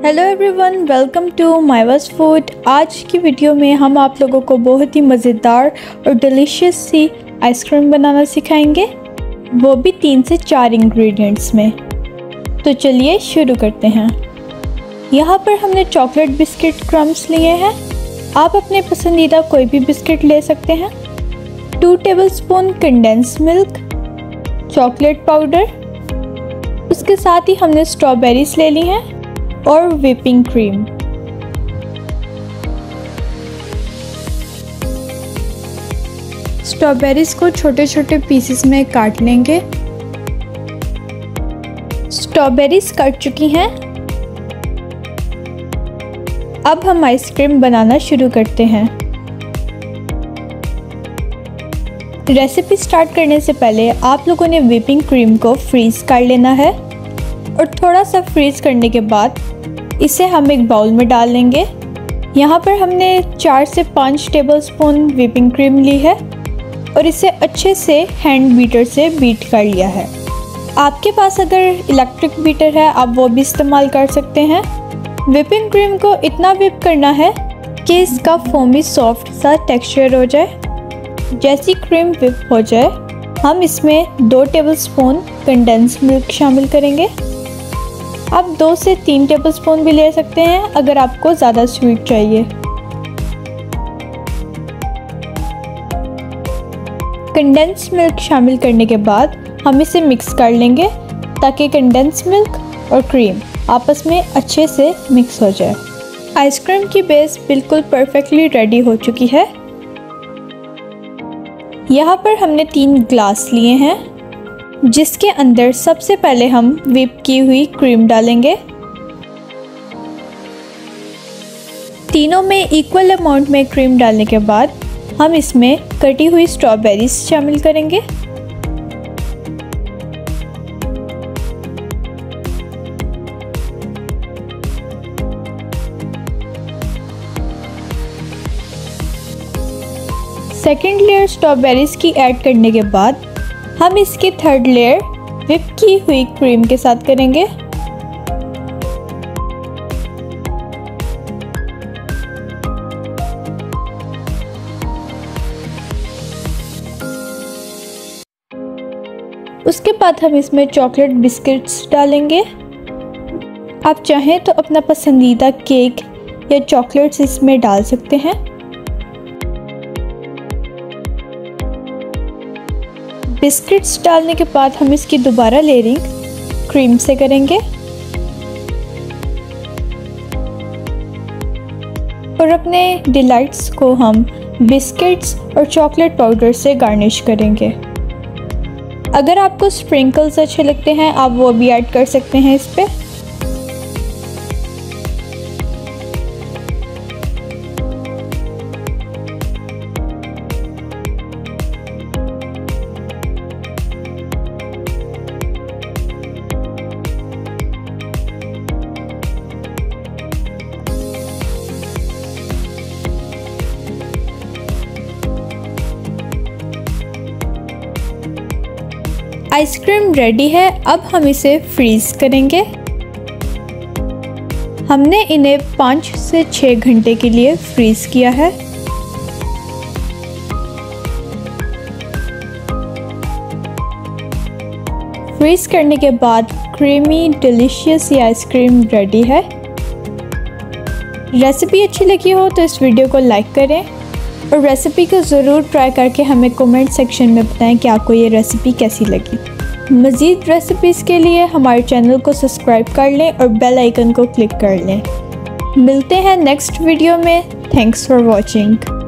Hello everyone, welcome to माइवास food. आज की वीडियो में हम आप लोगों को बहुत ही मज़ेदार और डिलीशियस सी आइसक्रीम बनाना सिखाएंगे, वो भी 3 से 4 इंग्रेडिएंट्स में। तो चलिए शुरू करते हैं। यहाँ पर हमने चॉकलेट बिस्किट क्रम्स लिए हैं। आप अपने पसंदीदा कोई भी बिस्किट ले सकते हैं। 2 tablespoon condensed milk, chocolate powder, उसके साथ ही हमने स्ट्रॉबेरीज ले ली हैं और व्हिपिंग क्रीम। स्ट्रॉबेरीज को छोटे छोटे पीसेस में काट लेंगे। स्ट्रॉबेरीज कट चुकी हैं। अब हम आइसक्रीम बनाना शुरू करते हैं। रेसिपी स्टार्ट करने से पहले आप लोगों ने व्हिपिंग क्रीम को फ्रीज कर लेना है और थोड़ा सा फ्रीज करने के बाद इसे हम एक बाउल में डाल लेंगे। यहाँ पर हमने 4 से 5 टेबलस्पून व्हिपिंग क्रीम ली है और इसे अच्छे से हैंड बीटर से बीट कर लिया है। आपके पास अगर इलेक्ट्रिक बीटर है आप वो भी इस्तेमाल कर सकते हैं। व्हिपिंग क्रीम को इतना व्हिप करना है कि इसका फोमी सॉफ्ट सा टेक्सचर हो जाए। जैसी क्रीम व्हिप हो जाए हम इसमें 2 टेबलस्पून कंडेंस मिल्क शामिल करेंगे। आप 2 से 3 टेबलस्पून भी ले सकते हैं अगर आपको ज़्यादा स्वीट चाहिए। कंडेंस मिल्क शामिल करने के बाद हम इसे मिक्स कर लेंगे ताकि कंडेंस मिल्क और क्रीम आपस में अच्छे से मिक्स हो जाए। आइसक्रीम की बेस बिल्कुल परफेक्टली रेडी हो चुकी है। यहाँ पर हमने 3 ग्लास लिए हैं जिसके अंदर सबसे पहले हम व्हिप की हुई क्रीम डालेंगे। तीनों में इक्वल अमाउंट में क्रीम डालने के बाद हम इसमें कटी हुई स्ट्रॉबेरीज शामिल करेंगे। सेकेंड लेयर स्ट्रॉबेरीज की ऐड करने के बाद हम इसकी थर्ड लेयर व्हिप की हुई क्रीम के साथ करेंगे। उसके बाद हम इसमें चॉकलेट बिस्किट्स डालेंगे। आप चाहें तो अपना पसंदीदा केक या चॉकलेट्स इसमें डाल सकते हैं। बिस्किट्स डालने के बाद हम इसकी दोबारा लेयरिंग क्रीम से करेंगे और अपने डिलाइट्स को हम बिस्किट्स और चॉकलेट पाउडर से गार्निश करेंगे। अगर आपको स्प्रिंकल्स अच्छे लगते हैं आप वो भी ऐड कर सकते हैं इस पे। आइसक्रीम रेडी है। अब हम इसे फ्रीज करेंगे। हमने इन्हें 5 से 6 घंटे के लिए फ्रीज किया है। फ्रीज करने के बाद क्रीमी डिलीशियस ये आइसक्रीम रेडी है। रेसिपी अच्छी लगी हो तो इस वीडियो को लाइक करें और रेसिपी को ज़रूर ट्राई करके हमें कमेंट सेक्शन में बताएं कि आपको ये रेसिपी कैसी लगी। मज़ीद रेसिपीज़ के लिए हमारे चैनल को सब्सक्राइब कर लें और बेल आइकन को क्लिक कर लें। मिलते हैं नेक्स्ट वीडियो में। Thanks for watching.